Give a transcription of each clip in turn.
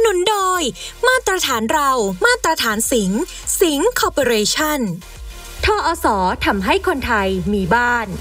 นุนโดยมาตรฐานเรามาตรฐานสิงห์คอร์ปอเรชั่นทอส.ทำให้คนไทยมีบ้าน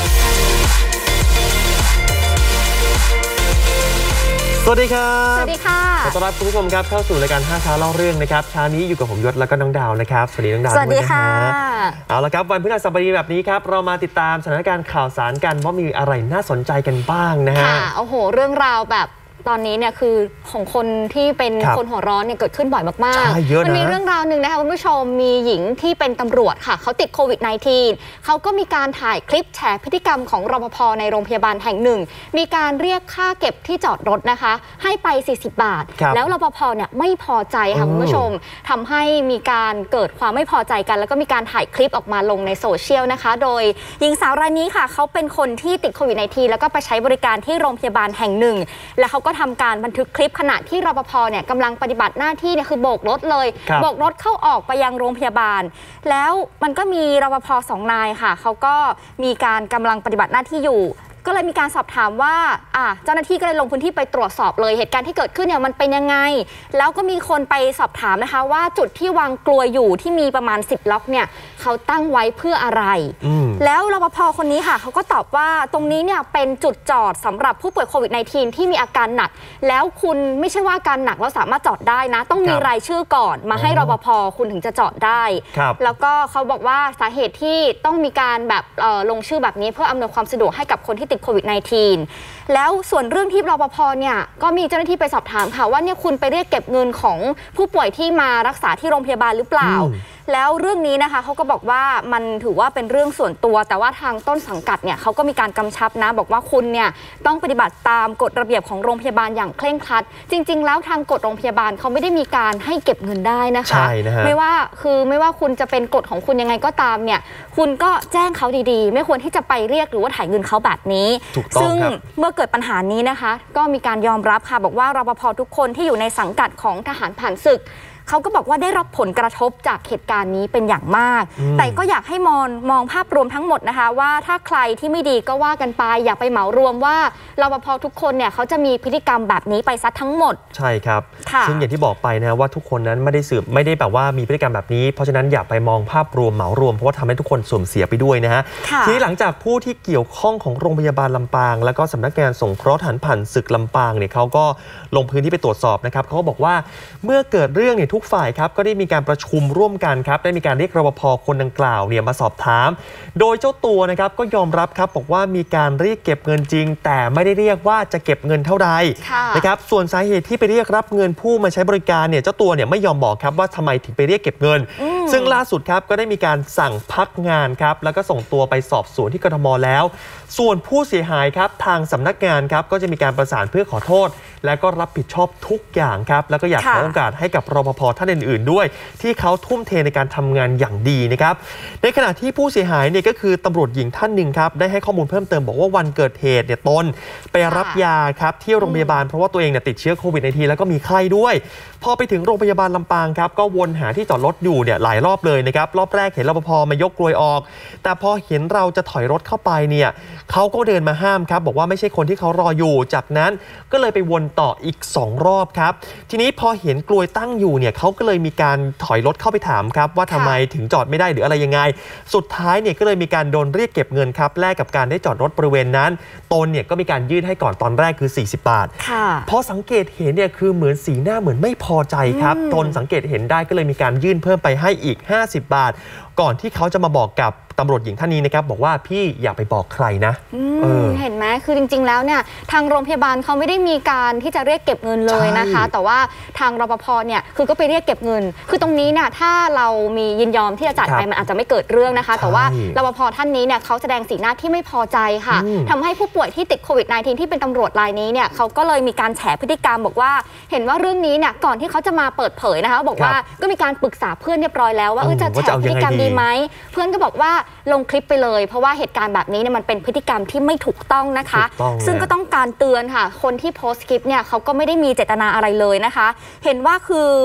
สวัสดีครับสวัสดีค่ะขอต้อนรับคุณผู้ชมครับเข้าสู่รายการ5 เช้าเล่าเรื่องนะครับเช้านี้อยู่กับผมยศแล้วก็น้องดาวนะครับสวัสดีน้องดาวสวัสดีค่ะเอาละครับวันพฤหัสบดีแบบนี้ครับเรามาติดตามสถานการณ์ข่าวสารกันว่ามีอะไรน่าสนใจกันบ้างนะฮะโอ้โหเรื่องราวแบบตอนนี้เนี่ยคือของคนที่เป็นคนหัวร้อนเนี่ยเกิดขึ้นบ่อยมากๆมันมีเรื่องราวหนึ่งนะคะคุณผู้ชมมีหญิงที่เป็นตำรวจค่ะเขาติดโควิด -19 เขาก็มีการถ่ายคลิปแฉพฤติกรรมของรปภ.ในโรงพยาบาลแห่งหนึ่งมีการเรียกค่าเก็บที่จอดรถนะคะให้ไป40 บาทแล้วรปภ.เนี่ยไม่พอใจค่ะคุณผู้ชมทำให้มีการเกิดความไม่พอใจกันแล้วก็มีการถ่ายคลิปออกมาลงในโซเชียลนะคะโดยหญิงสาวรายนี้ค่ะเขาเป็นคนที่ติดโควิด -19 แล้วก็ไปใช้บริการที่โรงพยาบาลแห่งหนึ่งและเขาก็ทำการบันทึกคลิปขณะที่รปภ.เนี่ยกำลังปฏิบัติหน้าที่เนี่ยคือโบกรถเลยโบกรถเข้าออกไปยังโรงพยาบาลแล้วมันก็มีรปภ. 2 นายค่ะเขาก็มีการกำลังปฏิบัติหน้าที่อยู่ก็เลยมีการสอบถามว่าเจ้าหน้าที่ก็เลยลงพื้นที่ไปตรวจสอบเลยเหตุการณ์ที่เกิดขึ้นเนี่ยมันเป็นยังไงแล้วก็มีคนไปสอบถามนะคะว่าจุดที่วางกลวยอยู่ที่มีประมาณ10 ล็อกเนี่ยเขาตั้งไว้เพื่ออะไรแล้วรปภ.คนนี้ค่ะเขาก็ตอบว่าตรงนี้เนี่ยเป็นจุดจอดสำหรับผู้ป่วยโควิด -19 ที่มีอาการหนักแล้วคุณไม่ใช่ว่าอาการหนักแล้วสามารถจอดได้นะต้องมีรายชื่อก่อนมาให้รปภ.คุณถึงจะจอดได้แล้วก็เขาบอกว่าสาเหตุที่ต้องมีการแบบลงชื่อแบบนี้เพื่ออำนวยความสะดวกให้กับคนที่ติดโควิด -19 แล้วส่วนเรื่องที่รปภ.เนี่ยก็มีเจ้าหน้าที่ไปสอบถามค่ะว่าเนี่ยคุณไปเรียกเก็บเงินของผู้ป่วยที่มารักษาที่โรงพยาบาลหรือเปล่าแล้วเรื่องนี้นะคะเขาก็บอกว่ามันถือว่าเป็นเรื่องส่วนตัวแต่ว่าทางต้นสังกัดเนี่ยเขาก็มีการกำชับนะบอกว่าคุณเนี่ยต้องปฏิบัติตามกฎระเบียบของโรงพยาบาลอย่างเคร่งครัดจริงๆแล้วทางกฎโรงพยาบาลเขาไม่ได้มีการให้เก็บเงินได้นะคะไม่ว่าคุณจะเป็นกฎของคุณยังไงก็ตามเนี่ยคุณก็แจ้งเขาดีๆไม่ควรที่จะไปเรียกหรือว่าถ่ายเงินเขาแบบนี้ซึ่งเมื่อเกิดปัญหานี้นะคะก็มีการยอมรับค่ะบอกว่ารปภ.ทุกคนที่อยู่ในสังกัดของทหารผ่านศึกเขาก็บอกว่าได้รับผลกระทบจากเหตุการณ์นี้เป็นอย่างมากแต่ก็อยากให้มองภาพรวมทั้งหมดนะคะว่าถ้าใครที่ไม่ดีก็ว่ากันไปอย่าไปเหมารวมว่ารปภ.ทุกคนเนี่ยเขาจะมีพฤติกรรมแบบนี้ไปซะทั้งหมดใช่ครับซึ่งอย่างที่บอกไปนะว่าทุกคนนั้นไม่ได้แบบว่ามีพฤติกรรมแบบนี้เพราะฉะนั้นอย่าไปมองภาพรวมเหมารวมเพราะว่าทำให้ทุกคนสูญเสียไปด้วยนะฮะทีนี้หลังจากผู้ที่เกี่ยวข้องของโรงพยาบาลลำปางแล้วก็สำนักงานสงเคราะห์ทหารผ่านศึกลำปางเนี่ยเขาก็ลงพื้นที่ไปตรวจสอบนะครับเขาก็บอกว่าเมื่อเกิดเรื่องเนี่ยทุกฝ่ายครับก็ได้มีการประชุมร่วมกันครับได้มีการเรียกรปภ.คนดังกล่าวเนี่ยมาสอบถามโดยเจ้าตัวนะครับก็ยอมรับครับบอกว่ามีการเรียกเก็บเงินจริงแต่ไม่ได้เรียกว่าจะเก็บเงินเท่าใดนะครับส่วนสาเหตุที่ไปเรียกรับเงินผู้มาใช้บริการเนี่ยเจ้าตัวเนี่ยไม่ยอมบอกครับว่าทำไมถึงไปเรียกเก็บเงินซึ่งล่าสุดครับก็ได้มีการสั่งพักงานครับแล้วก็ส่งตัวไปสอบสวนที่กทม.แล้วส่วนผู้เสียหายครับทางสำนักงานครับก็จะมีการประสานเพื่อขอโทษและก็รับผิดชอบทุกอย่างครับแล้วก็อยากขอโอกาสให้กับรปภ.ท่านอื่นๆด้วยที่เขาทุ่มเทในการทำงานอย่างดีนะครับในขณะที่ผู้เสียหายเนี่ยก็คือตำรวจหญิงท่านหนึ่งครับได้ให้ข้อมูลเพิ่มเติมบอกว่าวันเกิดเหตุเนี่ยตนไปรับยาครับที่โรงพยาบาลเพราะว่าตัวเองเนี่ยติดเชื้อโควิด-19แล้วก็มีไข้ด้วยพอไปถึงโรงพยาบาลลำปางครับก็วนหาที่จอดรถอยู่เนี่ยหลายรอบเลยนะครับรอบแรกเห็นรปภ.มายกกลวยออกแต่พอเห็นเราจะถอยรถเข้าไปเนี่ยเขาก็เดินมาห้ามครับบอกว่าไม่ใช่คนที่เขารออยู่จากนั้นก็เลยไปวนต่ออีก2 รอบครับทีนี้พอเห็นกลวยตั้งอยู่เนี่ยเขาก็เลยมีการถอยรถเข้าไปถามครับว่าทำไมถึงจอดไม่ได้หรืออะไรยังไงสุดท้ายเนี่ยก็เลยมีการโดนเรียกเก็บเงินครับแลกกับการได้จอดรถบริเวณนั้นตนเนี่ยก็มีการยื่นให้ก่อนตอนแรกคือ40 บาทพอสังเกตเห็นเนี่ยคือเหมือนสีหน้าเหมือนไม่พอใจครับตนสังเกตเห็นได้ก็เลยมีการยื่นเพิ่มไปให้อีก50 บาทก่อนที่เขาจะมาบอกกับตำรวจหญิงท่านนี้นะครับบอกว่าพี่อย่าไปบอกใครนะเห็นไหมคือจริงๆแล้วเนี่ยทางโรงพยาบาลเขาไม่ได้มีการที่จะเรียกเก็บเงินเลยนะคะแต่ว่าทางรปภ.เนี่ยคือก็ไปเรียกเก็บเงินคือตรงนี้เนี่ยถ้าเรามียินยอมที่จะจ่ายไปมันอาจจะไม่เกิดเรื่องนะคะแต่ว่ารปภ.ท่านนี้เนี่ยเขาแสดงสีหน้าที่ไม่พอใจค่ะทำให้ผู้ป่วยที่ติดโควิด -19 ที่เป็นตำรวจรายนี้เนี่ยเขาก็เลยมีการแฉพฤติกรรมบอกว่าเห็นว่าเรื่องนี้เนี่ยก่อนที่เขาจะมาเปิดเผยนะคะบอกว่าก็มีการปรึกษาเพื่อนเรียบร้อยแล้วว่าจะแฉพฤติกรรมดีไหมเพื่อนก็บอกว่าลงคลิปไปเลยเพราะว่าเหตุการณ์แบบนี้เนี่ยมันเป็นพฤติกรรมที่ไม่ถูกต้องนะคะซึ่งก็ต้องการเตือนค่ะคนที่โพสต์คลิปเนี่ยเขาก็ไม่ได้มีเจตนาอะไรเลยนะคะเห็นว่าคือ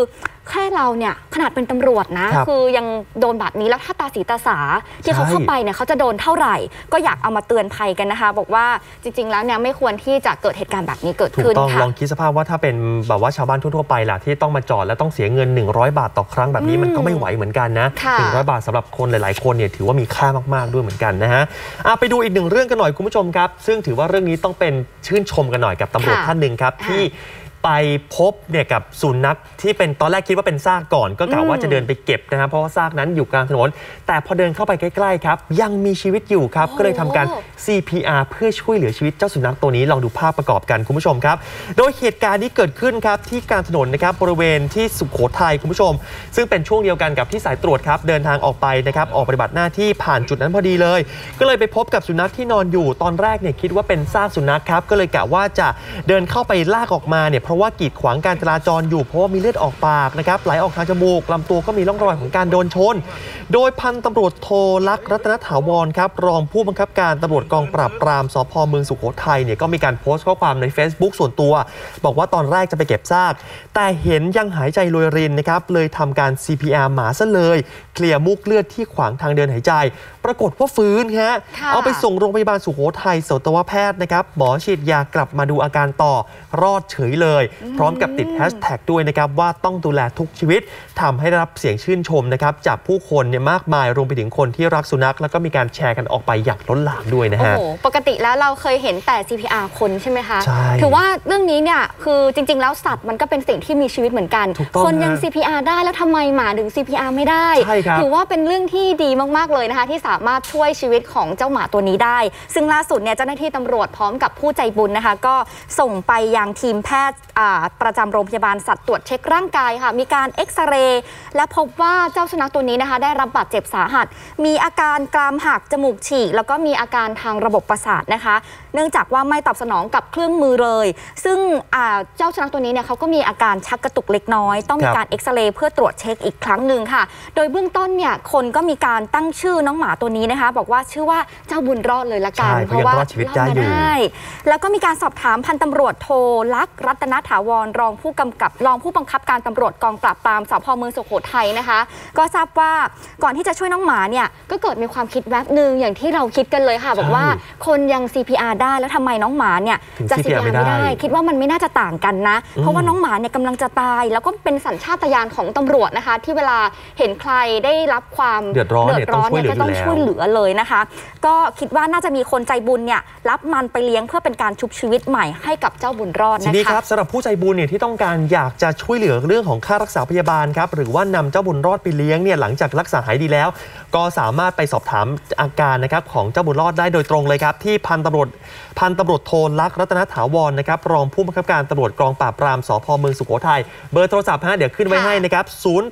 แค่เราเนี่ยขนาดเป็นตำรวจนะคือยังโดนแบบนี้แล้วถ้าตาสีตาสาที่เขาเข้าไปเนี่ยเขาจะโดนเท่าไหร่ก็อยากเอามาเตือนภัยกันนะคะบอกว่าจริงๆแล้วเนี่ยไม่ควรที่จะเกิดเหตุการณ์แบบนี้เกิดขึ้นค่ะลองคิดสภาพว่าถ้าเป็นแบบว่าชาวบ้านทั่วๆไปล่ะที่ต้องมาจอดแล้วต้องเสียเงิน100 บาทต่อครั้งแบบนี้มันก็ไม่ไหวเหมือนกันนะ100 บาทสำหรับคนหลายๆคนเนี่ยถือว่ามีค่ามากๆด้วยเหมือนกันนะฮะไปดูอีกหนึ่งเรื่องกันหน่อยคุณผู้ชมครับซึ่งถือว่าเรื่องนี้ต้องเป็นชื่นชมกันหน่อยกับตำรวจท่านหนึ่งครับที่ไปพบเนี่ยกับสุนัขที่เป็นตอนแรกคิดว่าเป็นซากก่อนก็กะว่าจะเดินไปเก็บนะครับเพราะว่าซากนั้นอยู่กลางถนนแต่พอเดินเข้าไปใกล้ๆครับยังมีชีวิตอยู่ครับก็เลยทำการ CPR เพื่อช่วยเหลือชีวิตเจ้าสุนัขตัวนี้ลองดูภาพประกอบกันคุณผู้ชมครับโดยเหตุการณ์นี้เกิดขึ้นครับที่กลางถนนนะครับบริเวณที่สุโขทัยคุณผู้ชมซึ่งเป็นช่วงเดียวกันกับที่สายตรวจครับเดินทางออกไปนะครับออกปฏิบัติหน้าที่ผ่านจุดนั้นพอดีเลยก็เลยไปพบกับสุนัขที่นอนอยู่ตอนแรกเนี่ยคิดว่าเป็นซากสุนัขครับก็เลยกะว่าจะเดินเข้าไปลากออกมาเนี่ยเพราะว่ากีดขวางการจราจรอยู่เพราะว่ามีเลือดออกปากนะครับไหลออกทางจมูกลำตัวก็มีร่องรอยของการโดนชนโดยพันตำรวจโทลักษณ์รัตนถาวรครับรองผู้บังคับการตำรวจกองปราบปรามสภ.เมืองสุโขทัยเนี่ยก็มีการโพสต์ข้อความใน Facebook ส่วนตัวบอกว่าตอนแรกจะไปเก็บซากแต่เห็นยังหายใจรวยรินนะครับเลยทำการ CPR หมาซะเลยเคลียร์มูกเลือดที่ขวางทางเดินหายใจปรากฏว่าฟื้นฮะเอาไปส่งโรงพยาบาลสุโขทัยสัตวแพทย์นะครับหมอฉีดยากลับมาดูอาการต่อรอดเฉยเลยพร้อมกับติดแฮชแท็กด้วยนะครับว่าต้องดูแลทุกชีวิตทำให้ได้รับเสียงชื่นชมนะครับจากผู้คนเนี่ยมากมายรวมไปถึงคนที่รักสุนัขแล้วก็มีการแชร์กันออกไปอย่างล้นหลามด้วยนะฮะปกติแล้วเราเคยเห็นแต่ CPR คนใช่ไหมคะถือว่าเรื่องนี้เนี่ยคือจริงๆแล้วสัตว์มันก็เป็นสิ่งที่มีชีวิตเหมือนกันคนยัง CPR ได้แล้วทำไมหมาถึง CPR ไม่ได้ถือว่าเป็นเรื่องที่ดีมากๆเลยนะคะที่สามารถช่วยชีวิตของเจ้าหมาตัวนี้ได้ซึ่งล่าสุดเนี่ยเจ้าหน้าที่ตำรวจพร้อมกับผู้ใจบุญนะคะก็ส่งไปยังทีมแพทย์ประจำโรงพยาบาลสัตว์ตรวจเช็คร่างกายค่ะมีการเอ็กซเรย์และพบว่าเจ้าสุนัขตัวนี้นะคะได้รับบาดเจ็บสาหัสมีอาการกรามหักจมูกฉีกแล้วก็มีอาการทางระบบประสาทนะคะเนื่องจากว่าไม่ตอบสนองกับเครื่องมือเลยซึ่งเจ้าสุนัขตัวนี้เนี่ยเขาก็มีอาการชักกระตุกเล็กน้อยต้องมีการเอ็กซเรย์เพื่อตรวจเช็คอีกครั้งหนึ่งค่ะโดยเบื้องต้นเนี่ยคนก็มีการตั้งชื่อน้องหมาตัวนี้นะคะบอกว่าชื่อว่าเจ้าบุญรอดเลยละกันเพราะว่ารอดมาได้แล้วก็มีการสอบถามพันตำรวจโทลักษณ์รัตนถาวรรองผู้บังคับการตำรวจกองปราบปรามสภ.เมืองสุโขทัยนะคะก็ทราบว่าก่อนที่จะช่วยน้องหมาเนี่ยก็เกิดมีความคิดแวบหนึ่งอย่างที่เราคิดกันเลยค่ะบอกว่าคนยัง CPR ได้แล้วทำไมน้องหมาเนี่ยจะ CPR ไม่ได้คิดว่ามันไม่น่าจะต่างกันนะเพราะว่าน้องหมาเนี่ยกำลังจะตายแล้วก็เป็นสัญชาตญาณของตำรวจนะคะที่เวลาเห็นใครได้รับความเดือดร้อนเนี่ยก็ต้องช่วยเหลือเลยนะคะก็คิดว่าน่าจะมีคนใจบุญเนี่ยรับมันไปเลี้ยงเพื่อเป็นการชุบชีวิตใหม่ให้กับเจ้าบุญรอดนะคะทีนี้ครับสำหรับผู้ใจบุญเนี่ยที่ต้องการอยากจะช่วยเหลือเรื่องของค่ารักษาพยาบาลครับหรือว่านำเจ้าบุญรอดไปเลี้ยงเนี่ยหลังจากรักษาหายดีแล้วก็สามารถไปสอบถามอาการนะครับของเจ้าบุญรอดได้โดยตรงเลยครับที่พันตำรวจโทลักษณ์รัตนถาวรนะครับรองผู้บังคับการตำรวจกองปราบปรามสภ.เมืองสุโขทัยเบอร์โทรศัพท์เดี๋ยวขึ้นไว้ให้นะครับ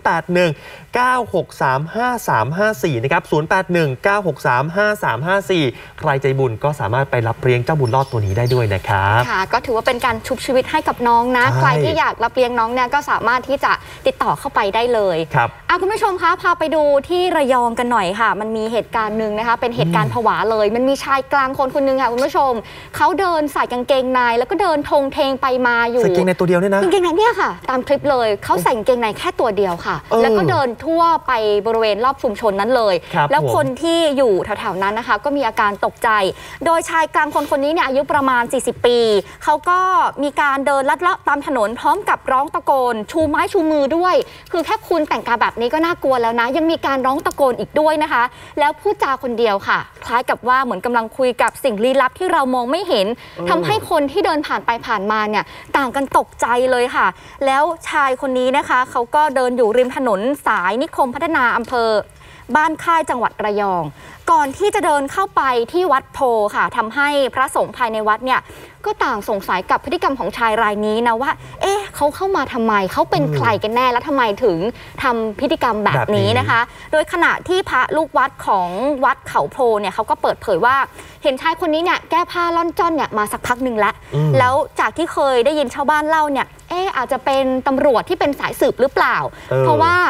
081-963-5354นะครับ081-963-5354ใครใจบุญก็สามารถไปรับเลี้ยงเจ้าบุญรอดตัวนี้ได้ด้วยนะครับค่ะก็ถือว่าเป็นการชุบชีวิตให้กับน้องนะใครที่อยากรับเลี้ยงน้องเนี่ยก็สามารถที่จะติดต่อเข้าไปได้เลยครับคุณผู้ชมคะพาไปดูที่ระยองกันหน่อยค่ะมันมีเหตุการณ์หนึ่งนะคะเป็นเหตุการณ์ผวาเลยมันมีชายกลางคนนึงค่ะคุณผู้ชมเขาเดินใส่กางเกงในแล้วก็เดินทงเทงไปมาอยู่ใส่กางเกงในตัวเดียวเนี่ยนะกางเกงในเนี่ยค่ะตามคลิปเลยเขาใส่กางเกงในแค่ตัวเดียวค่ะแล้วก็เดินทั่วไปบริเวณรอบชุมชนนั้นเลยแล้วคนที่อยู่แถวๆนั้นนะคะก็มีอาการตกใจโดยชายกลางคนนี้เนี่ยอายุประมาณ40ปีเขาก็มีการเดินลัดเลาะตามถนนพร้อมกับร้องตะโกนชูไม้ชูมือด้วยคือแค่คุณแต่งกายแบบนี้ก็น่ากลัวแล้วนะยังมีการร้องตะโกนอีกด้วยนะคะแล้วพูดจาคนเดียวค่ะคล้ายกับว่าเหมือนกำลังคุยกับสิ่งลี้ลับที่เรามองไม่เห็นทำให้คนที่เดินผ่านไปผ่านมาเนี่ยต่างกันตกใจเลยค่ะแล้วชายคนนี้นะคะเขาก็เดินอยู่ริมถนนสายนิคมพัฒนาอำเภอบ้านค่ายจังหวัดระยองก่อนที่จะเดินเข้าไปที่วัดโพค่ะทำให้พระสงฆ์ภายในวัดเนี่ยก็ต่างสงสัยกับพฤติกรรมของชายรายนี้นะว่าเขาเข้ามาทำไมเขาเป็นใครกันแน่แล้วทำไมถึงทำพฤติกรรมแบบนี้นะคะโดยขณะที่พระลูกวัดของวัดเขาโพเนี่ยเขาก็เปิดเผยว่าเห็นชายคนนี้เนี่ยแก้ผ้าล่อนจ้อนเนี่ยมาสักพักหนึ่งแล้วจากที่เคยได้ยินชาวบ้านเล่าเนี่ยอาจจะเป็นตำรวจที่เป็นสายสืบหรือเปล่าเพราะว่า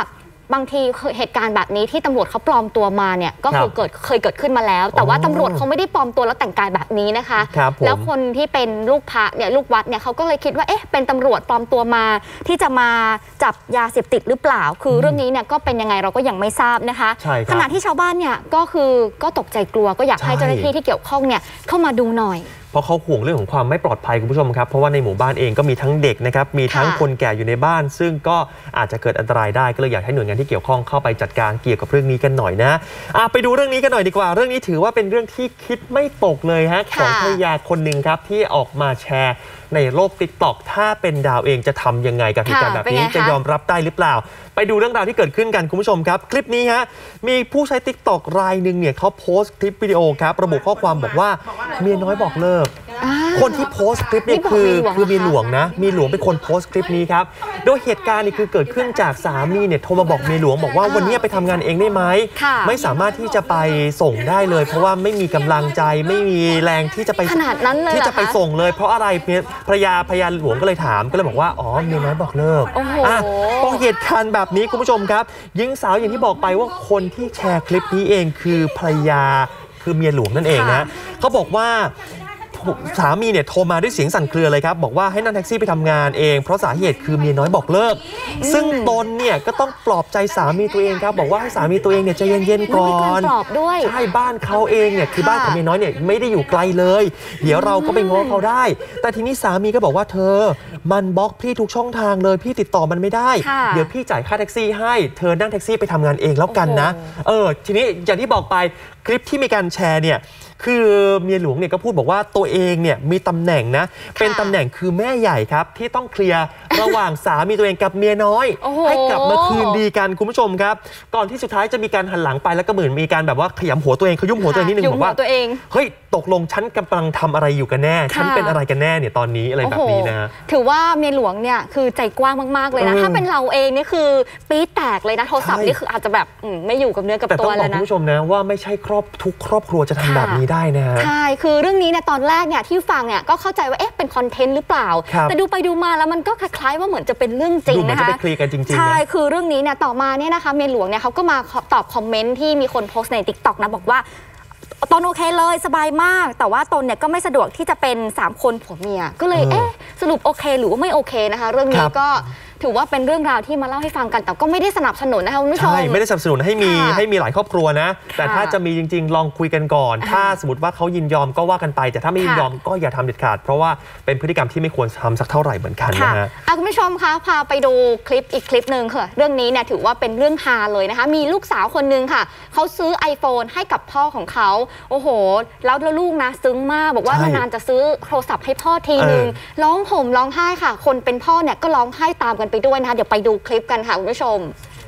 บางทีเหตุการณ์แบบนี้ที่ตำรวจเขาปลอมตัวมาเนี่ยก็คือเคยเกิดขึ้นมาแล้วแต่ว่าตำรวจเขาไม่ได้ปลอมตัวแล้วแต่งกายแบบนี้นะคะแล้วคนที่เป็นลูกพระเนี่ยลูกวัดเนี่ยเขาก็เลยคิดว่าเอ๊ะเป็นตำรวจปลอมตัวมาที่จะมาจับยาเสพติดหรือเปล่าคือเรื่องนี้เนี่ยก็เป็นยังไงเราก็ยังไม่ทราบนะคะขณะที่ชาวบ้านเนี่ยก็ตกใจกลัวก็อยากให้เจ้าหน้าที่ที่เกี่ยวข้องเนี่ยเข้ามาดูหน่อยเพราะเขาห่วงเรื่องของความไม่ปลอดภัยคุณผู้ชมครับเพราะว่าในหมู่บ้านเองก็มีทั้งเด็กนะครับมีทั้งคนแก่อยู่ในบ้านซึ่งก็อาจจะเกิดอันตรายได้ก็เลยอยากให้หน่วยงานที่เกี่ยวข้องเข้าไปจัดการเกี่ยวกับเรื่องนี้กันหน่อยนะไปดูเรื่องนี้กันหน่อยดีกว่าเรื่องนี้ถือว่าเป็นเรื่องที่คิดไม่ตกเลยฮะของภรรยาคนหนึ่งครับที่ออกมาแชร์ในโลก TikTok ถ้าเป็นดาวเองจะทำยังไงกับเหตุการณ์แบบนี้จะยอมรับได้หรือเปล่าไปดูเรื่องราวที่เกิดขึ้นกันคุณผู้ชมครับคลิปนี้ฮะมีผู้ใช้ TikTok รายหนึ่งเนี่ยเขาโพสต์คลิปวิดีโอครับระบุข้อความบอกว่าเมียน้อยบอกเลิกคนที่โพสต์คลิปนี้คือเมียหลวงนะเมียหลวงเป็นคนโพสต์คลิปนี้ครับโดยเหตุการณ์นี้คือเกิดขึ้นจากสามีเนี่ยโทรมาบอกเมียหลวงบอกว่าวันนี้ไปทำงานเองได้ไหมไม่สามารถที่จะไปส่งได้เลยเพราะว่าไม่มีกำลังใจไม่มีแรงที่จะไปขนาดนั้นเลยที่จะไปส่งเลยเพราะอะไรภรรยาหลวงก็เลยถามก็เลยบอกว่าอ๋อเมียน้อยบอกเลิกพอเหตุการณ์แบบนี้คุณผู้ชมครับหญิงสาวอย่างที่บอกไปว่าคนที่แชร์คลิปนี้เองคือภรรยาคือเมียหลวงนั่นเองนะเขาบอกว่าสามีเนี่ยโทรมาด้วยเสียงสั่นเครือเลยครับบอกว่าให้นั่งแท็กซี่ไปทำงานเองเพราะสาเหตุคือเมียน้อยบอกเลิกซึ่งตนเนี่ยก็ต้องปลอบใจสามีตัวเองครับบอกว่าให้สามีตัวเองเนี่ยใจเย็นๆก่อนปลอบด้วยใช่บ้านเขาเองเนี่ยคือบ้านของเมียน้อยเนี่ยไม่ได้อยู่ไกลเลยเดี๋ยวเราก็ไปง้อเขาได้แต่ทีนี้สามีก็บอกว่าเธอมันบล็อกพี่ทุกช่องทางเลยพี่ติดต่อมันไม่ได้เดี๋ยวพี่จ่ายค่าแท็กซี่ให้เธอนั่งแท็กซี่ไปทำงานเองแล้วกันนะทีนี้อย่างที่บอกไปคลิปที่มีการแชร์เนี่ยคือเมียหลวงเนี่ยก็พูดบอกว่าตัวเองเนี่ยมีตำแหน่งนะเป็นตำแหน่งคือแม่ใหญ่ครับที่ต้องเคลียร์ระหว่างสามีตัวเองกับเมียน้อยให้กลับมาคืนดีกันคุณผู้ชมครับก่อนที่สุดท้ายจะมีการหันหลังไปแล้วก็เหมือนมีการแบบว่าขยำหัวตัวเองขยุ่มหัวตัวเองนิดนึงบอกว่าเฮ้ยตกลงฉันกำลังทำอะไรอยู่กันแน่ฉันเป็นอะไรกันแน่เนี่ยตอนนี้อะไรแบบนี้นะถือว่าเมียหลวงเนี่ยคือใจกว้างมากๆเลยนะถ้าเป็นเราเองนี่คือปี๊ดแตกเลยนะโทรศัพท์นี่คืออาจจะแบบไม่อยู่กับเนื้อกับตัวแล้วนะแต่ต้องบอกคุณผู้ชมนะว่าไม่ใช่ทุกครอบครัวจะทำแบบนี้ได้นะใช่คือเรื่องนี้เนี่ยตอนแรกเนี่ยที่ฟังเนี่ยก็เข้าใจว่าเอ๊ะเป็นคอนเทนต์หรือเปล่าแต่ดูไปดูมาแล้วมันก็คล้ายๆว่าเหมือนจะเป็นเรื่องจริงนะคะดูเหมือนจะไปเคลียร์กันจริงๆใช่คือเรื่องนี้เนี่ยต่อมาเนี่ยนะคะเมียหลวงเนี่ยเขาก็มาตอบคอมเมนต์ที่มีคนโพสต์ใน TikTok นะบอกว่าตนโอเคเลยสบายมากแต่ว่าตนเนี่ยก็ไม่สะดวกที่จะเป็น3คนผัวเมียก็เลยสรุปโอเคหรือว่าไม่โอเคนะคะเรื่องนี้ก็ถือว่าเป็นเรื่องราวที่มาเล่าให้ฟังกันแต่ก็ไม่ได้สนับสนุนนะคะคุณผู้ชมใช่ไม่ได้สนับสนุนให้มีหลายครอบครัวนะแต่ถ้าจะมีจริงๆลองคุยกันก่อนถ้าสมมติว่าเขายินยอมก็ว่ากันไปแต่ถ้าไม่ยินยอมก็อย่าทำเด็ดขาดเพราะว่าเป็นพฤติกรรมที่ไม่ควรทำสักเท่าไหร่เหมือนกันนะฮะคุณผู้ชมคะพาไปดูคลิปอีกคลิปหนึ่งค่ะเรื่องนี้เนี่ยถือว่าเป็นเรื่องฮาเลยนะคะมีลูกสาวคนนึงค่ะเขาซื้อ iPhone ให้กับพ่อของเขาโอ้โหแล้วลูกนะซึ้งมากบอกว่านานๆจะซื้อโทรศัพท์ให้พ่อทีนึงร้องห่มร้องไห้ค่ะคนเป็นพ่อเนี่ยก็ร้องไห้ตามกันไปด้วยนะคะเดี๋ยวไปดูคลิปกันค่ะคุณผู้ชม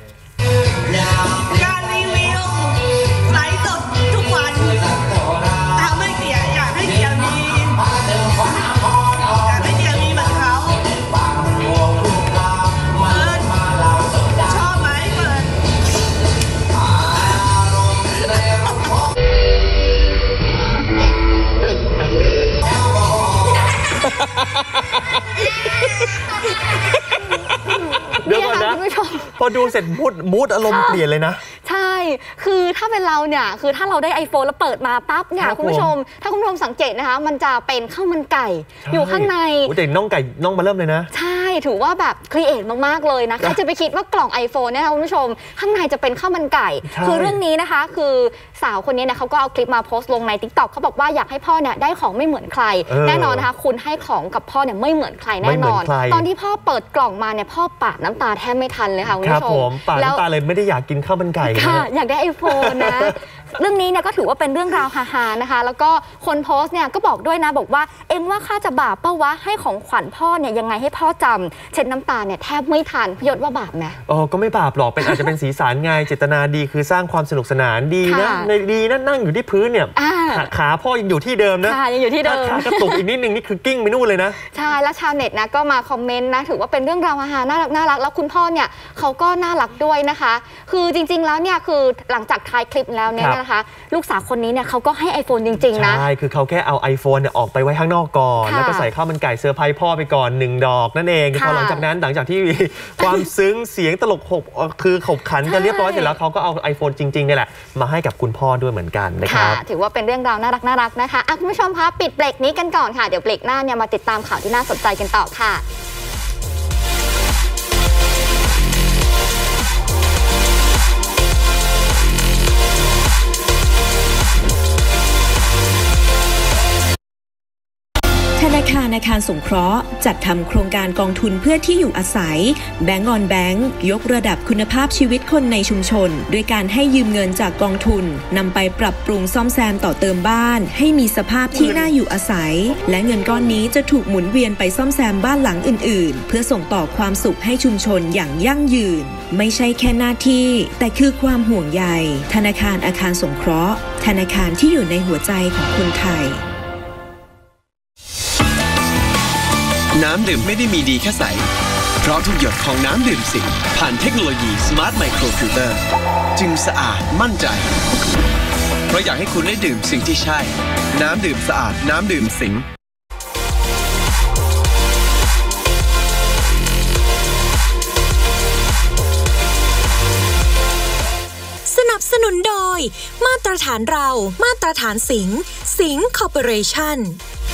การรีวิวไลฟ์สดทุกวันทำให้เสียอยากให้เสียมีเหมือนเขาชอบไหมเปิดเดี๋ยวก่อนนะพอดูเสร็จมูดอารมณ์เปลี่ยนเลยนะใช่คือถ้าเป็นเราเนี่ยคือถ้าเราได้ iPhone แล้วเปิดมาปั๊บเนี่ยคุณผู้ชมถ้าคุณผู้ชมสังเกตนะคะมันจะเป็นข้าวมันไก่อยู่ข้างในแต่น่องไก่น่องมาเริ่มเลยนะใช่ถือว่าแบบครีเอทมากๆเลยนะใครจะไปคิดว่ากล่อง iPhone เนี่ยคุณผู้ชมข้างในจะเป็นข้าวมันไก่คือเรื่องนี้นะคะคือสาวคนนี้เนี่ยเขาก็เอาคลิปมาโพสต์ลงใน TikTok เขาบอกว่าอยากให้พ่อเนี่ยได้ของไม่เหมือนใครแน่นอนนะคะคุณให้ของกับพ่อเนี่ยไม่เหมือนใครแน่นอนตอนที่พ่อเปิดกล่องมาเนี่ยพ่อปาดน้ำตาแทบไม่ทันเลยค่ะคุณผู้ชมปาดน้ำตาเลยไม่ได้อยากกินข้าวมันไก่ค่ะอยากได้ iPhone นะเรื่องนี้เนี่ยก็ถือว่าเป็นเรื่องราวฮาๆนะคะแล้วก็คนโพสต์เนี่ยก็บอกด้วยนะบอกว่าเอ็งว่าข้าจะบาปเป้าวะให้ของขวัญพ่อเนี่ยยังไงให้พ่อจำเช็ดน้ำตาเนี่ยแทบไม่ทันพี่ยศว่าบาปไหมก็ไม่บาปหรอกเป็นอาจจะเป็นสีสันไงเจตนาดีคือสร้างความสนุกสนานดีนะในดีนั่งอยู่ที่พื้นเนี่ยขาพ่อยังอยู่ที่เดิมนะยังอยู่ที่เดิมขากระตุกอีกนิดนึงนี่คือกิ้งไปนู่นเลยนะใช่แล้วชาวเน็ตนะก็มาคอมเมนต์นะถือว่าเป็นเรื่องราวน่ารักแล้วคุณพ่อเนี่ยเขาก็น่ารักด้วยนะคะคือจริงๆแล้วเนี่ยคือหลังจากถ่ายคลิปแล้วเนี่ยนะคะลูกสาวคนนี้เนี่ยเขาก็ให้ iPhone จริงๆนะใช่คือเขาแค่เอา iPhone เนี่ยออกไปไว้ข้างนอกก่อนแล้วก็ใส่ข้าวมันไก่เซอร์ไพรส์พ่อไปก่อน1 ดอกนั่นเองพอหลังจากที่ความซึ้งเสียงตลกคือขบขันกันเรียบร้อยเสร็จแล้วเขาก็เอา iPhone จริงๆนี่แหละมาให้กับคุณพ่อด้วยเหมือนกันนะครับถือว่าเป็นเรื่องราวน่ารักนะคะคุณผู้ชมคะปิดเบรกนี้กันก่อนค่ะเดี๋ยวเบรกหน้าเนี่ยมาติดตามข่าวที่น่าสนใจกันต่อค่ะธนาคารอาคารสงเคราะห์จัดทำโครงการกองทุนเพื่อที่อยู่อาศัยแบงก์ออนแบงก์ยกระดับคุณภาพชีวิตคนในชุมชนด้วยการให้ยืมเงินจากกองทุนนำไปปรับปรุงซ่อมแซมต่อเติมบ้านให้มีสภาพที่น่าอยู่อาศัยและเงินก้อนนี้จะถูกหมุนเวียนไปซ่อมแซมบ้านหลังอื่นๆเพื่อส่งต่อความสุขให้ชุมชนอย่างยั่งยืนไม่ใช่แค่หน้าที่แต่คือความห่วงใยธนาคารอาคารสงเคราะห์ธนาคารที่อยู่ในหัวใจของคนไทยน้ำดื่มไม่ได้มีดีแค่ใสเพราะทุกหยดของน้ำดื่มสิงผ่านเทคโนโลยี Smart Micro Filter จึงสะอาดมั่นใจเพราะอยากให้คุณได้ดื่มสิ่งที่ใช่น้ำดื่มสะอาดน้ำดื่มสิงสนับสนุนโดยมาตรฐานเรามาตรฐานสิงห์คอร์ปอเรชั่น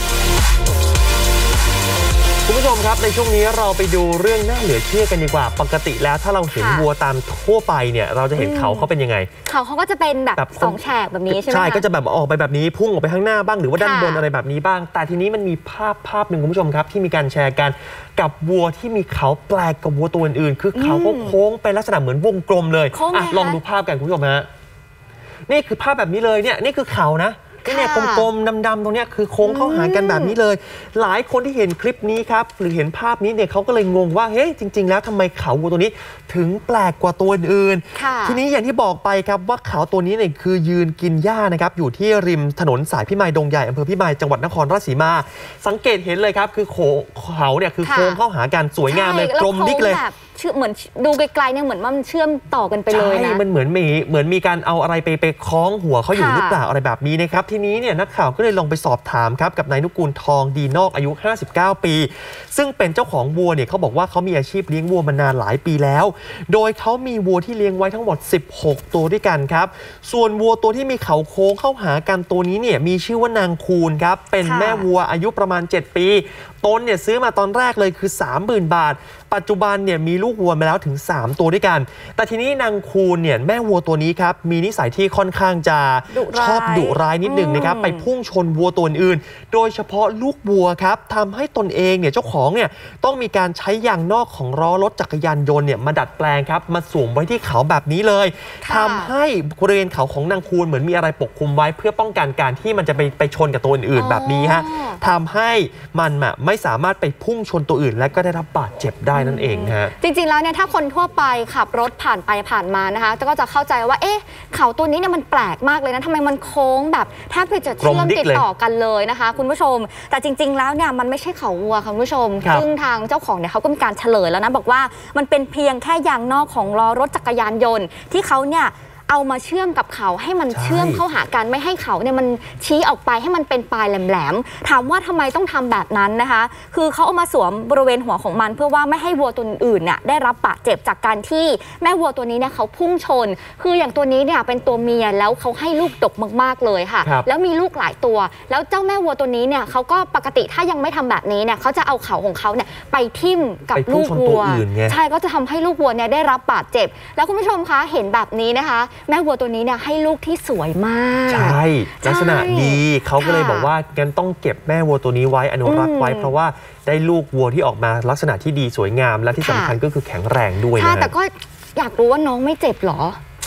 คุณผู้ชมครับในช่วงนี้เราไปดูเรื่องน่าเหลือเชื่อกันดีกว่าปกติแล้วถ้าเราเห็นวัวตามทั่วไปเนี่ยเราจะเห็นเขาเป็นยังไงเขาก็จะเป็นแบบ2 แฉกแบบนี้ใช่ไหมใช่ก็จะแบบออกไปแบบนี้พุ่งออกไปข้างหน้าบ้างหรือว่าด้านบนอะไรแบบนี้บ้างแต่ทีนี้มันมีภาพหนึ่งคุณผู้ชมครับที่มีการแชร์กันกับวัวที่มีเขาแปลกกับวัวตัวอื่นๆคือเขาก็โค้งเป็นลักษณะเหมือนวงกลมเลยลองดูภาพกันคุณผู้ชมฮะนี่คือภาพแบบนี้เลยเนี่ยนี่คือเขานะเนี่ยกลมๆดำๆตรงนี้คือโค้งเข้าหากันแบบนี้เลยหลายคนที่เห็นคลิปนี้ครับหรือเห็นภาพนี้เนี่ยเขาก็เลยงงว่าเฮ้ยจริงๆแล้วทำไมเขาวัวตัวนี้ถึงแปลกกว่าตัวอื่นทีนี้อย่างที่บอกไปครับว่าเขาตัวนี้เนี่ยคือยืนกินหญ้านะครับอยู่ที่ริมถนนสายพิมายดงใหญ่อำเภอพิมายจังหวัดนครราชสีมาสังเกตเห็นเลยครับคือเขาเนี่ยคือโค้งเข้าหากันสวยงามเลยกลมดิ๊กเลยเหมือนดูไกลๆเนี่ยเหมือนมันเชื่อมต่อกันไปเลยนะใช่มันเหมือนมีการเอาอะไรไปคล้องหัวเขาอยู่หรือเปล่าอะไรแบบนี้นะครับทีนี้เนี่ยนักข่าวก็เลยลองไปสอบถามครับกับนายนุกูลทองดีนอกอายุ59ปีซึ่งเป็นเจ้าของวัวเนี่ยเขาบอกว่าเขามีอาชีพเลี้ยงวัวมานานหลายปีแล้วโดยเขามีวัวที่เลี้ยงไว้ทั้งหมด16ตัวด้วยกันครับส่วนวัวตัวที่มีเขาโค้งเข้าหากันตัวนี้เนี่ยมีชื่อว่านางคูนครับเป็นแม่วัวอายุประมาณ7ปีตนเนี่ยซื้อมาตอนแรกเลยคือ 30,000 บาทปัจจุบันเนี่ยมีลูกวัวมาแล้วถึง3ตัวด้วยกันแต่ทีนี้นางคูนเนี่ยแม่วัวตัวนี้ครับมีนิสัยที่ค่อนข้างจะชอบดุร้ายนิดหนึ่งนะครับไปพุ่งชนวัวตัวอื่นโดยเฉพาะลูกวัวครับทำให้ตนเองเนี่ยเจ้าของเนี่ยต้องมีการใช้ยางนอกของล้อรถจักรยานยนต์เนี่ยมาดัดแปลงครับมาสวมไว้ที่เขาแบบนี้เลยทำให้บริเวณเขาของนางคูนเหมือนมีอะไรปกคลุมไว้เพื่อป้องกันการที่มันจะไปชนกับตัวอื่นๆแบบนี้ฮะทำให้มันไม่สามารถไปพุ่งชนตัวอื่นและก็ได้รับบาดเจ็บได้นั่นเองฮะจริงๆแล้วเนี่ยถ้าคนทั่วไปขับรถผ่านไปผ่านมานะคะก็จะเข้าใจว่าเอ๊ะเขาตัวนี้เนี่ยมันแปลกมากเลยนะทำไมมันโค้งแบบแทบจะเชื่อมติดต่อกันเลยนะคะคุณผู้ชมแต่จริงๆแล้วเนี่ยมันไม่ใช่เขาวัวคุณผู้ชมซึ่งทางเจ้าของเนี่ยเขาก็มีการเฉลยแล้วนะบอกว่ามันเป็นเพียงแค่ยางนอกของล้อรถจักรยานยนต์ที่เขาเนี่ยเอามาเชื่อมกับเขาให้มันเชื่อมเข้าหากันไม่ให้เขาเนี่ยมันชี้ออกไปให้มันเป็นปลายแหลมๆถามว่าทำไมต้องทำแบบนั้นนะคะคือเขาเอามาสวมบริเวณหัวของมันเพื่อว่าไม่ให้วัวตัวอื่นเนี่ยได้รับบาดเจ็บจากการที่แม่วัวตัวนี้เนี่ยเขาพุ่งชนคืออย่างตัวนี้เนี่ยเป็นตัวเมียแล้วเขาให้ลูกดกมากๆเลยค่ะแล้วมีลูกหลายตัวแล้วเจ้าแม่วัวตัวนี้เนี่ยเขาก็ปกติถ้ายังไม่ทำแบบนี้เนี่ยเขาจะเอาเขาของเขาเนี่ยไปทิ่มกับลูกวัวใช่ก็จะทำให้ลูกวัวเนี่ยได้รับบาดเจ็บแล้วคุณผู้ชมคะเห็นแบบนี้นะคะแม่วัวตัวนี้เนี่ยให้ลูกที่สวยมากใช่ลักษณะดีเขาก็เลยบอกว่างั้นต้องเก็บแม่วัวตัวนี้ไว้อนุรักษ์ไว้เพราะว่าได้ลูกวัวที่ออกมาลักษณะที่ดีสวยงามและที่สำคัญก็คือแข็งแรงด้วยนะใช่แต่ก็อยากรู้ว่าน้องไม่เจ็บหรอ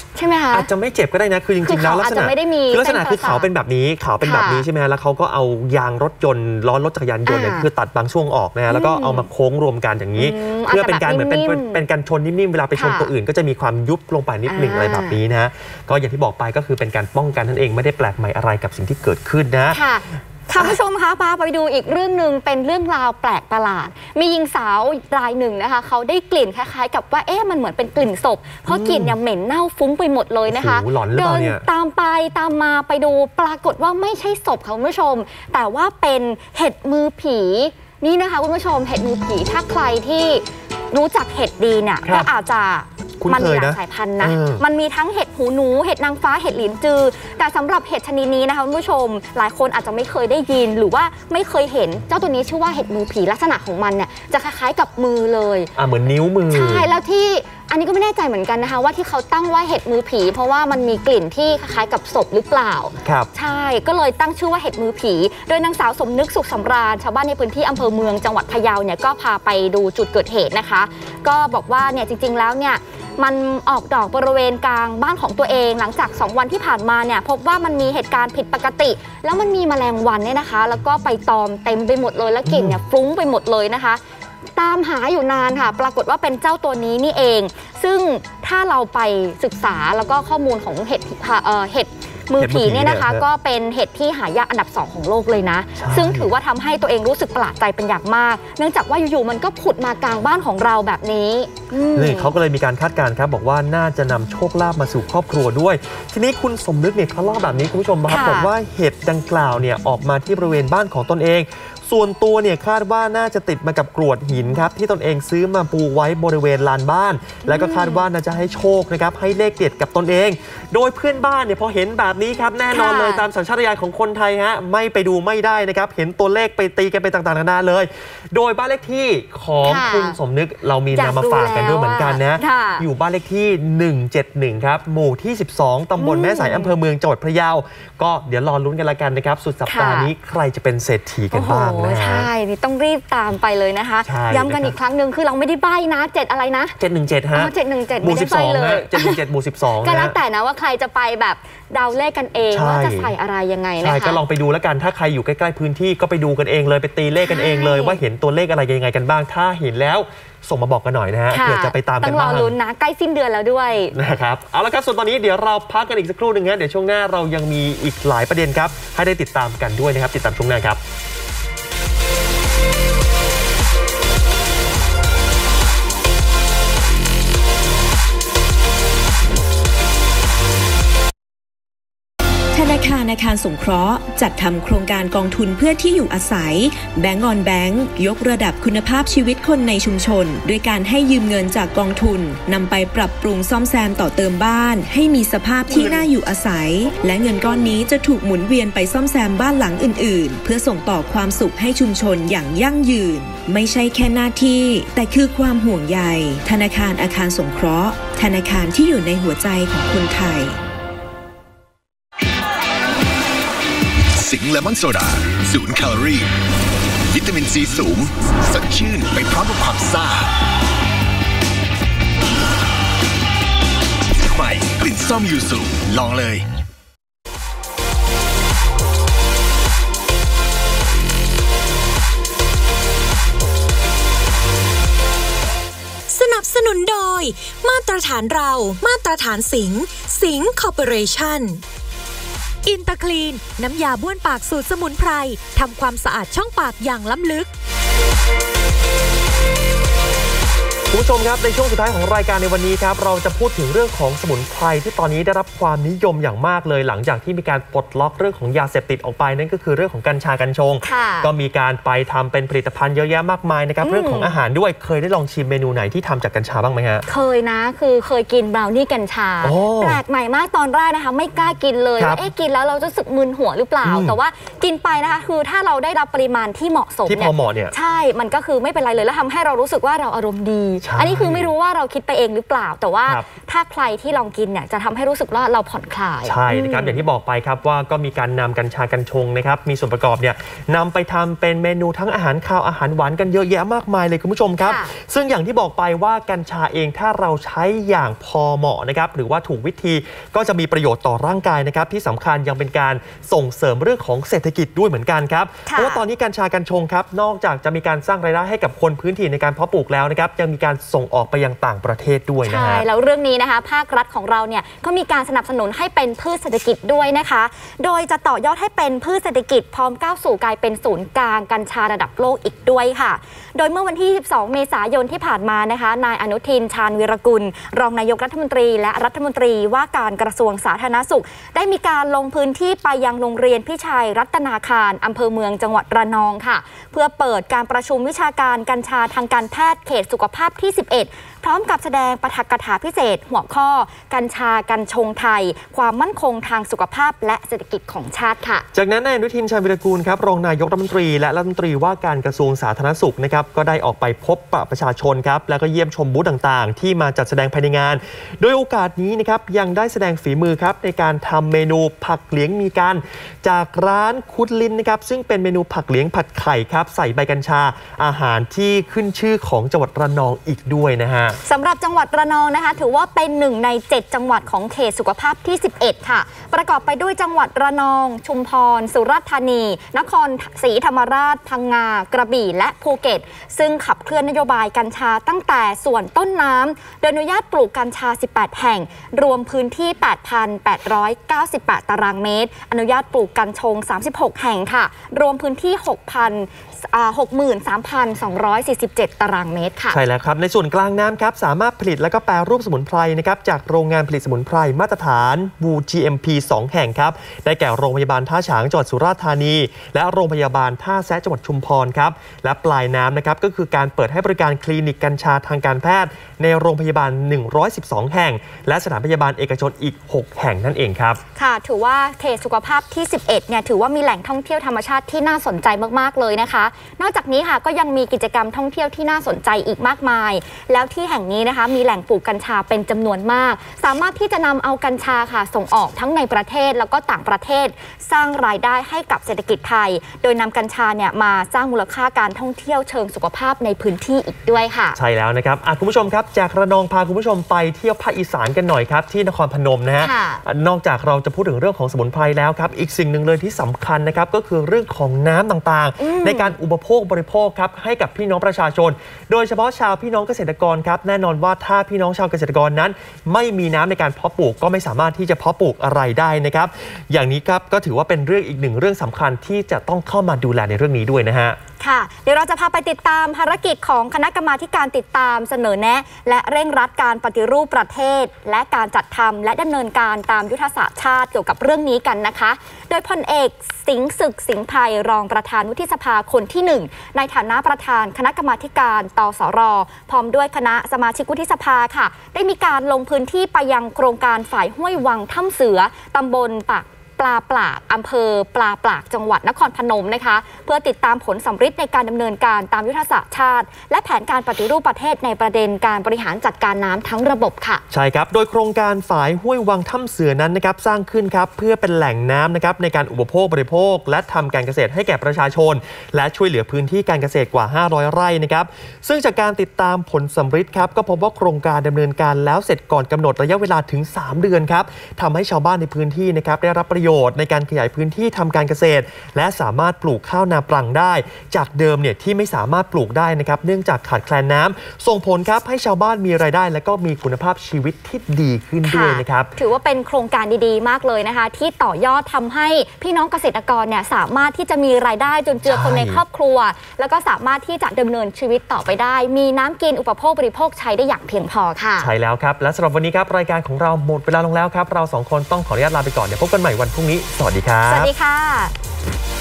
ใช่ไหมคะอาจจะไม่เจ็บก็ได้นะคือจริงๆแล้วลักษณะคือเขาเป็นแบบนี้ใช่ไหมแล้วเขาก็เอายางรถยนต์ล้อรถจักรยานยนต์เนี่ยคือตัดบางช่วงออกนะแล้วก็เอามาโค้งรวมกันอย่างนี้เพื่อเป็นการเหมือนเป็นการชนนิ่มๆเวลาไปชนตัวอื่นก็จะมีความยุบลงไปนิดหนึ่งอะไรแบบนี้นะก็อย่างที่บอกไปก็คือเป็นการป้องกันนั่นเองไม่ได้แปลกใหม่อะไรกับสิ่งที่เกิดขึ้นนะท่านผู้ชมคะพาไปดูอีกเรื่องหนึ่งเป็นเรื่องราวแปลกประหลาดมีหญิงสาวรายหนึ่งนะคะเขาได้กลิ่นคล้ายๆกับว่ามันเหมือนเป็นกลิ่นศพเพราะกลิ่นเนี่ยเหม็นเน่าฟุ้งไปหมดเลยนะคะเดินตามมาไปดูปรากฏว่าไม่ใช่ศพค่ะคุณผู้ชมแต่ว่าเป็นเห็ดมือผีนี่นะคะคุณผู้ชมเห็ดมือผีถ้าใครที่รู้จักเห็ดดีเนี่ยก็อาจจะมันมีหลายสายพันธุ์นะมันมีทั้งเห็ดหูหนูเห็ดนางฟ้าเห็ดหลินจือแต่สำหรับเห็ดชนิดนี้นะคะคุณผู้ชมหลายคนอาจจะไม่เคยได้ยินหรือว่าไม่เคยเห็นเจ้าตัวนี้ชื่อว่าเห็ดมือผีลักษณะของมันเนี่ยจะคล้ายๆกับมือเลยเหมือนนิ้วมือใช่แล้วที่อันนี้ก็ไม่แน่ใจเหมือนกันนะคะว่าที่เขาตั้งว่าเห็ดมือผีเพราะว่ามันมีกลิ่นที่คล้ายกับศพหรือเปล่าครับใช่ก็เลยตั้งชื่อว่าเห็ดมือผีโดยนางสาวสมนึกสุขสำราญชาวบ้านในพื้นที่อำเภอเมืองจังหวัดพะเยาเนี่ยก็พาไปดูจุดเกิดเหตุนะคะก็บอกว่าเนี่ยจริงๆแล้วเนี่ยมันออกดอกบริเวณกลางบ้านของตัวเองหลังจาก2วันที่ผ่านมาเนี่ยพบว่ามันมีเหตุการณ์ผิดปกติแล้วมันมีแมลงวันเนี่ยนะคะแล้วก็ไปตอมเต็มไปหมดเลยแล้วกลิ่นเนี่ยฟุ้งไปหมดเลยนะคะตามหาอยู่นานค่ะปรากฏว่าเป็นเจ้าตัวนี้นี่เองซึ่งถ้าเราไปศึกษาแล้วก็ข้อมูลของเห็ดมือผีเนี่ยนะคะก็เป็นเห็ดที่หายากอันดับ2ของโลกเลยนะซึ่งถือว่าทำให้ตัวเองรู้สึกประหลาดใจเป็นอย่างมากเนื่องจากว่าอยู่ๆมันก็ผุดมากลางบ้านของเราแบบนี้นี่เขาก็เลยมีการคาดการณ์ครับบอกว่าน่าจะนำโชคลาภมาสู่ครอบครัวด้วยทีนี้คุณสมนึกเนี่ยเขาเล่าแบบนี้คุณผู้ชมครับบอกว่าเห็ดดังกล่าวเนี่ยออกมาที่บริเวณบ้านของตนเองส่วนตัวเนี่ยคาดว่าน่าจะติดมากับกรวดหินครับที่ตนเองซื้อมาปูไว้บริเวณลานบ้านและก็คาดว่าน่าจะให้โชคนะครับให้เลขเด็ดกับตนเองโดยเพื่อนบ้านเนี่ยพอเห็นแบบนี้ครับแน่นอนเลยตามสัญชาตญาณของคนไทยฮะไม่ไปดูไม่ได้นะครับเห็นตัวเลขไปตีกันไปต่างๆนานาเลยโดยบ้านเลขที่ของคุณสมนึกเรามีนำมาฝากกันด้วยเหมือนกันนะอยู่บ้านเลขที่171ครับหมู่ที่12ตำบลแม่สายอำเภอเมืองจังหวัดพะเยาก็เดี๋ยวรอลุ้นกันละกันนะครับสุดสัปดาห์นี้ใครจะเป็นเศรษฐีกันบ้างใช่นี่ต้องรีบตามไปเลยนะคะย้ำกันอีกครั้งหนึ่งคือเราไม่ได้ใบ้นะ7อะไรนะ 717ฮะ 717ไม่ได้ใบ้เลย 717หมู่12 ก็แล้วแต่นะว่าใครจะไปแบบเดาเลขกันเองว่าจะใส่อะไรยังไงนะคะใช่ก็ลองไปดูแล้วกันถ้าใครอยู่ใกล้ๆพื้นที่ก็ไปดูกันเองเลยไปตีเลขกันเองเลยว่าเห็นตัวเลขอะไรยังไงกันบ้างถ้าเห็นแล้วส่งมาบอกกันหน่อยนะฮะเผื่อจะไปตามกันบ้างต้องรอลุ้นนะใกล้สิ้นเดือนแล้วด้วยนะครับเอาละครับส่วนตอนนี้เดี๋ยวเราพักกันอีกสักครู่หนึ่งฮะเดี๋ยวช่วงหน้าเรายังมีอีกหลายประเด็นครับให้ได้ติดตามกันด้วยนะครับติดตามช่วงหน้าครับธนาคารอาคารสงเคราะห์จัดทำโครงการกองทุนเพื่อที่อยู่อาศัยแบงก์ออนแบงก์ยกระดับคุณภาพชีวิตคนในชุมชนด้วยการให้ยืมเงินจากกองทุนนำไปปรับปรุงซ่อมแซมต่อเติมบ้านให้มีสภาพที่น่าอยู่อาศัยและเงินก้อนนี้จะถูกหมุนเวียนไปซ่อมแซมบ้านหลังอื่นๆเพื่อส่งต่อความสุขให้ชุมชนอย่างยั่งยืนไม่ใช่แค่หน้าที่แต่คือความห่วงใยธนาคารอาคารสงเคราะห์ธนาคารที่อยู่ในหัวใจของคนไทยสิงห์เลมอนโซดา0 แคลอรี่วิตามินซีสูงสดชื่นไปพร้อมกับความซ่าใหม่กลิ่นส้มยูสุลองเลยสนับสนุนโดยมาตรฐานเรามาตรฐานสิงห์คอร์ปอเรชั่นอินเตอร์คลีนน้ำยาบ้วนปากสูตรสมุนไพรทำความสะอาดช่องปากอย่างล้ำลึกคุณผู้ชมครับในช่วงสุดท้ายของรายการในวันนี้ครับเราจะพูดถึงเรื่องของสมุนไพรที่ตอนนี้ได้รับความนิยมอย่างมากเลยหลังจากที่มีการปลดล็อกเรื่องของยาเสพติดออกไปนั่นก็คือเรื่องของกัญชากัญชงก็มีการไปทำเป็นผลิตภัณฑ์เยอะแยะมากมายนะครับเรื่องของอาหารด้วยเคยได้ลองชิมเมนูไหนที่ทำจากกัญชาบ้างไหมฮะเคยนะคือเคยกินบราวนี่กัญชาแปลกใหม่มากตอนแรกนะคะไม่กล้ากินเลยกินแล้วเราจะรู้สึกมึนหัวหรือเปล่าแต่ว่ากินไปนะคะคือถ้าเราได้รับปริมาณที่เหมาะสมที่พอเหมาะเนี่ยใช่มันก็คือไม่เป็นไรเลยแล้วทำให้เรารู้สึกว่าเราอารมณ์ดีอันนี้คือไม่รู้ว่าเราคิดไปเองหรือเปล่าแต่ว่าถ้าใครที่ลองกินเนี่ยจะทำให้รู้สึกว่าเราผ่อนคลายใช่นะครับอย่างที่บอกไปครับว่าก็มีการนำกัญชากัญชงนะครับมีส่วนประกอบเนี่ยนำไปทำเป็นเมนูทั้งอาหารคาวอาหารหวานกันเยอะแยะมากมายเลยคุณผู้ชมครับซึ่งอย่างที่บอกไปว่ากัญชาเองถ้าเราใช้อย่างพอเหมาะนะครับหรือว่าถูกวิธีก็จะมีประโยชน์ต่อร่างกายนะครับที่สำคัญยังเป็นการส่งเสริมเรื่องของเศรษฐกิจด้วยเหมือนกันครับเพราะว่าตอนนี้กัญชากัญชงครับนอกจากจะมีการสร้างรายได้ให้กับคนพื้นที่ในการเพาะปลูกแล้วนะครับยังมีการส่งออกไปยังต่างประเทศด้วยนะฮะใช่แล้วเรื่องนี้นะคะภาครัฐของเราเนี่ยก็มีการสนับสนุนให้เป็นพืชเศรษฐกิจด้วยนะคะโดยจะต่อยอดให้เป็นพืชเศรษฐกิจพร้อมก้าวสู่กลายเป็นศูนย์กลางกัญชาระดับโลกอีกด้วยค่ะโดยเมื่อวันที่12เมษายนที่ผ่านมานะคะนายอนุทินชาญวีรกุลรองนายกรัฐมนตรีและรัฐมนตรีว่าการกระทรวงสาธารณสุขได้มีการลงพื้นที่ไปยังโรงเรียนพิชัยรัตนาคารอำเภอเมืองจังหวัดระนองค่ะเพื่อเปิดการประชุมวิชาการกัญชาทางการแพทย์เขตสุขภาพที่11พร้อมกับแสดงปาฐกถาพิเศษหัวข้อกัญชากัญชงไทยความมั่นคงทางสุขภาพและเศรษฐกิจของชาติค่ะจากนั้นนายอนุทินชาญวีรกูลครับรองนายกรัฐมนตรีและรัฐมนตรีว่าการกระทรวงสาธารณสุขนะครับก็ได้ออกไปพบปะประชาชนครับแล้วก็เยี่ยมชมบูธต่างๆที่มาจัดแสดงภายในงานโดยโอกาสนี้นะครับยังได้แสดงฝีมือครับในการทำเมนูผักเหลียงมีกันจากร้านคุดลินนะครับซึ่งเป็นเมนูผักเหลียงผัดไข่ครับใส่ใบกัญชาอาหารที่ขึ้นชื่อของจังหวัดระนองอีกด้วยนะฮะสำหรับจังหวัดระนองนะคะถือว่าเป็น1ใน7จังหวัดของเขตสุขภาพที่11ค่ะประกอบไปด้วยจังหวัดระนองชุมพรสุราษฎร์ธานีนครศรีธรรมราชพังงากระบี่และภูเก็ตซึ่งขับเคลื่อนนโยบายกัญชาตั้งแต่ส่วนต้นน้ำโดยอนุญาตปลูกกัญชา18แห่งรวมพื้นที่ 8,898 ตารางเมตรอนุญาตปลูกกัญชง36แห่งค่ะรวมพื้นที่ 63,247 ตารางเมตรค่ะใช่แล้วครับในส่วนกลางน้ำครับสามารถผลิตและก็แปรรูปสมุนไพรนะครับจากโรงงานผลิตสมุนไพรมาตรฐานวู GMP 2 แห่งครับได้แก่โรงพยาบาลท่าฉางจังหวัดสุราษฎร์ธานีและโรงพยาบาลท่าแซะจังหวัดชุมพรครับและปลายน้ำนะครับก็คือการเปิดให้บริการคลินิกกัญชาทางการแพทย์ในโรงพยาบาล112แห่งและสถานพยาบาลเอกชนอีก6แห่งนั่นเองครับค่ะถือว่าเขตสุขภาพที่11เนี่ยถือว่ามีแหล่งท่องเที่ยวธรรมชาติที่น่าสนใจมากๆเลยนะคะนอกจากนี้ค่ะก็ยังมีกิจกรรมท่องเที่ยวที่น่าสนใจอีกมากมายแล้วที่แห่งนี้นะคะมีแหล่งปลูกกัญชาเป็นจำนวนมากสามารถที่จะนำเอากัญชาค่ะส่งออกทั้งในประเทศแล้วก็ต่างประเทศสร้างรายได้ให้กับเศรษฐกิจไทยโดยนำกัญชาเนี่ยมาสร้างมูลค่าการท่องเที่ยวเชิงสุขภาพในพื้นที่อีกด้วยค่ะใช่แล้วนะครับคุณผู้ชมครับจากระนองพาคุณผู้ชมไปเที่ยวภาคอีสานกันหน่อยครับที่นครพนมนะฮะนอกจากเราจะพูดถึงเรื่องของสมุนไพรแล้วครับอีกสิ่งหนึ่งเลยที่สำคัญนะครับก็คือเรื่องของน้ำต่างๆในการอุปโภคบริโภคครับให้กับพี่น้องประชาชนโดยเฉพาะชาวพี่น้องเกษตรกรครับแน่นอนว่าถ้าพี่น้องชาวเกษตรกรนั้นไม่มีน้ำในการเพาะปลูกก็ไม่สามารถที่จะเพาะปลูกอะไรได้นะครับอย่างนี้ครับก็ถือว่าเป็นเรื่องอีกหนึ่งเรื่องสำคัญที่จะต้องเข้ามาดูแลในเรื่องนี้ด้วยนะฮะค่ะเดี๋ยวเราจะพาไปติดตามภารกิจของคณะกรรมาการติดตามเสนอแนะและเร่งรัดการปฏิรูปประเทศและการจัดทำและดำเนินการตามยุทธศาสตร์ชาติเกี่ยวกับเรื่องนี้กันนะคะโดยพลเอกสิงห์ศึกสิงห์ไพรรองประธานวุฒิสภาคนที่1ในฐานะประธานคณะกรรมาการตสร.พร้อมด้วยคณะสมาชิกวุฒิสภาค่ะได้มีการลงพื้นที่ไปยังโครงการฝ่ายห้วยวังถ้ำเสือตำบลปากปลาปลากอำเภอปลาปลากจังหวัดนครพนมนะคะเพื่อติดตามผลสำฤทธิ์ในการดำเนินการตามยุทธศาสตร์ชาติและแผนการปฏิรูปประเทศในประเด็นการบริหารจัดการน้ำทั้งระบบค่ะใช่ครับโดยโครงการฝ่ายห้วยวังถ้ำเสือนั้นนะครับสร้างขึ้นครับเพื่อเป็นแหล่งน้ำนะครับในการอุปโภคบริโภคและทำการเกษตรให้แก่ประชาชนและช่วยเหลือพื้นที่การเกษตรกว่า500ไร่นะครับซึ่งจากการติดตามผลสำฤทธิ์ครับก็พบว่าโครงการดำเนินการแล้วเสร็จก่อนกำหนดระยะเวลาถึง3เดือนครับทำให้ชาวบ้านในพื้นที่นะครับได้รับประโยชน์ในการขยายพื้นที่ทำการเกษตรและสามารถปลูกข้าวนาปรังได้จากเดิมเนี่ยที่ไม่สามารถปลูกได้นะครับเนื่องจากขาดแคลนน้ำส่งผลครับให้ชาวบ้านมีรายได้และก็มีคุณภาพชีวิตที่ดีขึ้นด้วยนะครับถือว่าเป็นโครงการดีๆมากเลยนะคะที่ต่อยอดทำให้พี่น้องเกษตรกรเนี่ยสามารถที่จะมีรายได้จนเจือคนในครอบครัวแล้วก็สามารถที่จะดำเนินชีวิตต่อไปได้มีน้ำกินอุปโภคบริโภคใช้ได้อย่างเพียงพอค่ะใช่แล้วครับและสำหรับวันนี้ครับรายการของเราหมดเวลาลงแล้วครับเรา2คนต้องขออนุญาตลาไปก่อนเดี๋ยวพบกันใหม่วันพรุ่งนี้สวัสดีครับสวัสดีค่ะ